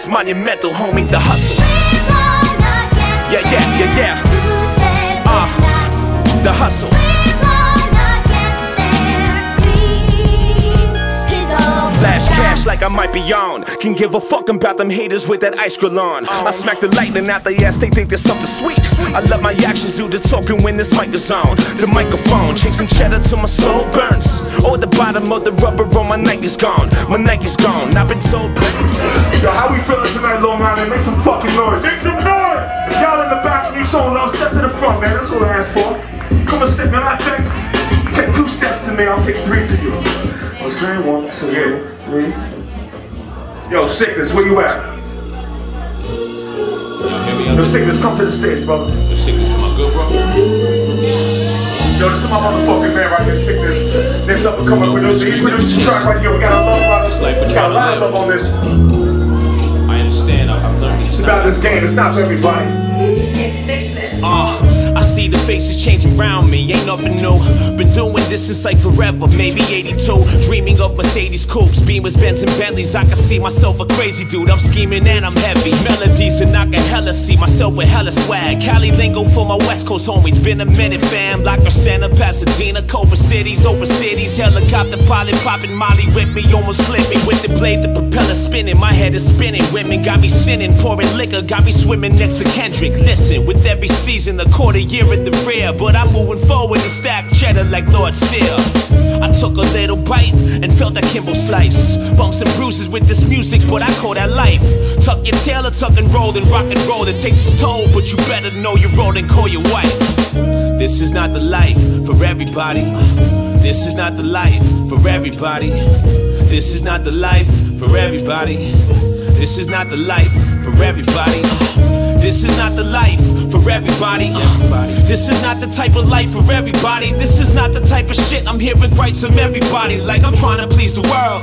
It's monumental, homie, the hustle. Yeah, yeah, yeah, yeah. The hustle. Flash cash like I might be on. Can give a fuck about them haters with that ice grill on. I smack the lightning out their ass, they think there's something sweet. I let my actions do the talking when this mic is on. The microphone, chasing cheddar till my soul burns. Or the bottom of the rubber on my Nike's gone. My Nike's gone, I've been told. Yo, how we feeling tonight, Long Island? Make some fucking noise. Make some noise! Y'all in the back, you showing love, step to the front, man. That's all I ask for. Come and step, man. I take 2 steps to me, I'll take 3 to you. I'm saying 1, 2, 3. Yo, Sickness, where you at? Yo, Sickness, come to the stage, brother. Yo, Sickness, am I good, bro? Yo, this is my motherfucking man right here, Sickness. Next up, we're coming producer. He produced this track right here. We got a lot of love on this. I understand. I've learned it's about this game. It's not for everybody. It's Sickness. I see the faces changing around me, ain't nothing new. Been doing this since like forever, maybe 82. Dreaming of Mercedes coupes, Beamers, Benz and Bentleys. I can see myself a crazy dude, I'm scheming and I'm heavy. Melodies and I can hella see myself with hella swag. Cali lingo for my West Coast homies, been a minute fam. Like Santa, Pasadena, Culver cities, over cities. Helicopter pilot popping Molly with me, almost clipped me. With the blade, the propeller spinning, my head is spinning. Women got me sinning, pouring liquor, got me swimming next to Kendrick. Listen, with every season, a quarter year in the rear, but I'm moving forward to stack cheddar like Lord Sear. I took a little bite and felt that Kimbo slice. Bumps and bruises with this music, but I call that life. Tuck your tail or tuck and roll and rock and roll. It takes its toll, but you better know your role and call your wife. This is not the life for everybody. This is not the life for everybody. This is not the life for everybody. This is not the life for everybody. This is not the life for everybody. This is not the type of life for everybody. This is not the type of shit I'm hearing gripes from everybody. Like I'm trying to please the world.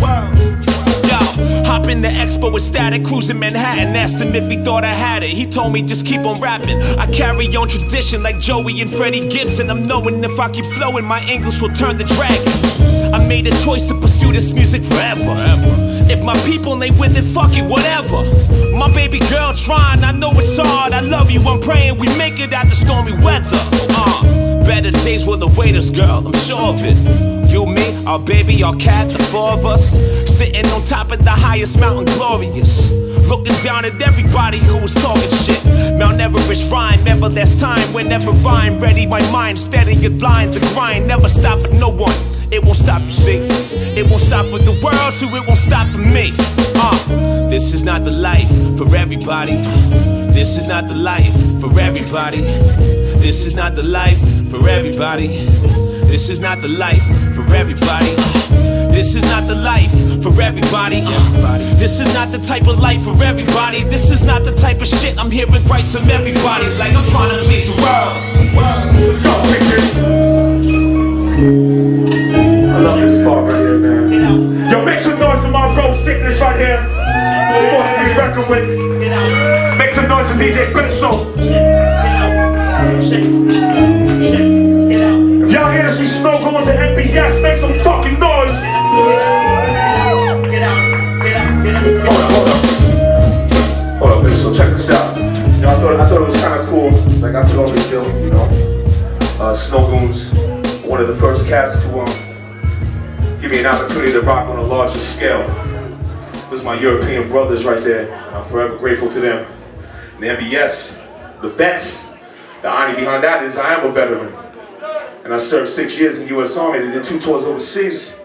Yo, hop in the expo with Static, cruising Manhattan. Asked him if he thought I had it. He told me just keep on rapping. I carry on tradition like Joey and Freddie Gibson. I'm knowing if I keep flowing, my English will turn the dragon. I made a choice to pursue this music forever. If my people ain't with it, fuck it, whatever. My baby girl trying, I know it's hard. I love you, I'm praying we make it out the stormy weather. Better days will await us, girl, I'm sure of it. You, me, our baby, our cat, the 4 of us, sitting on top of the highest mountain, glorious. Looking down at everybody who was talking shit. Mount Everest rhyme, ever less time. Whenever rhyme, ready my mind, steady your line. The grind never stop for no one. It won't stop, you see. It won't stop for the world, so it won't stop for me. This is not the life for everybody. This is not the life for everybody. This is not the life for everybody. This is not the life for everybody. This is not the life for everybody. This is not the type of life for everybody. This is not the type of shit I'm hearing gripes from everybody. Like I'm trying to please the world. Let's go, Sickness. I love this part right here, man. Yo, make some noise for my bro Sickness right here. Force to be reckoned with. Make some noise for DJ Benso. If y'all here to see Snow going to NBS, make some fucking noise. Hold up, so check this out. You know, I thought it was kind of cool, like I could always do, you know. Snow Goons, one of the first cats to give me an opportunity to rock on a larger scale. Those are my European brothers right there. I'm forever grateful to them. And the NBS, the vets. The irony behind that is I am a veteran. And I served 6 years in the U.S. Army. They did 2 tours overseas.